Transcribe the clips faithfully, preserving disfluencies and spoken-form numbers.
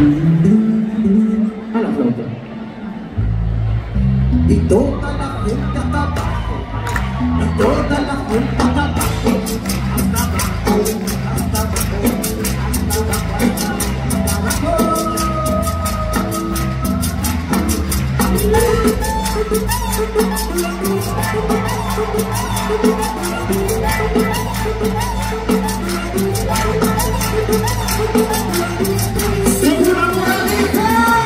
A la flauta. Y toda la gente hasta abajo, y toda la gente hasta abajo, hasta abajo, hasta abajo, hasta abajo, hasta abajo. Segura moraleja.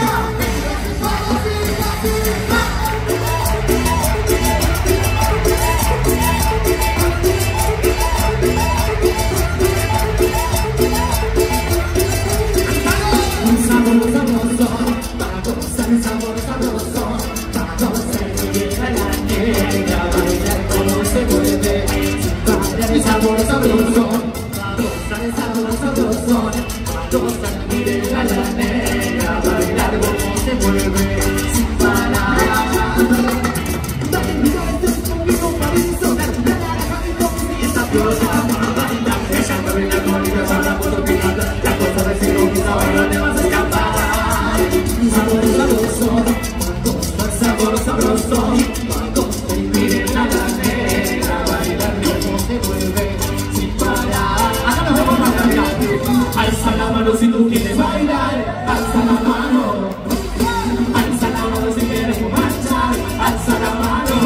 Sabor sabroso, para gozar el sabor sabroso, para gozar bien a la negra, bailar como se mueve, para el sabor sabroso, para gozar el sabor sabroso, para gozar bien a la negra, bailar como se mueve, sin parar. Dale mi cabeza conmigo para disfrutar, la naranja y con mi esta flota para bailar, ella me brinda con mi casa, la puedo picar, la cosa de si no quizá bailar te vas a escapar. Sabor sabroso, sabor sabroso, miren a la negra bailar como se mueve sin parar. Acá nos vamos a bailar. Alza la mano si tú quieres bailar, alza la mano, alza la mano si quieres marchar, alza la mano.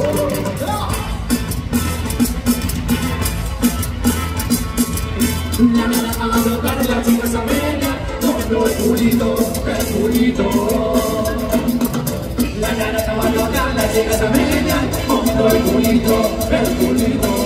La nana a tocar la chica sabeña, moviendo el culito, el culito. La nana a tocar la chica sabeña, moviendo el culito, el culito.